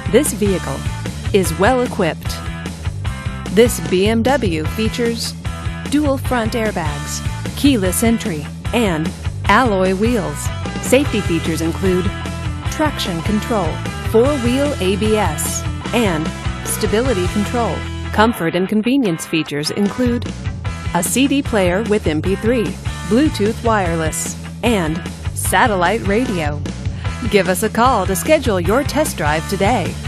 This vehicle is well equipped. This BMW features dual front airbags, keyless entry, and alloy wheels. Safety features include traction control, four-wheel ABS, and stability control. Comfort and convenience features include a CD player with MP3, Bluetooth wireless, and satellite radio. Give us a call to schedule your test drive today.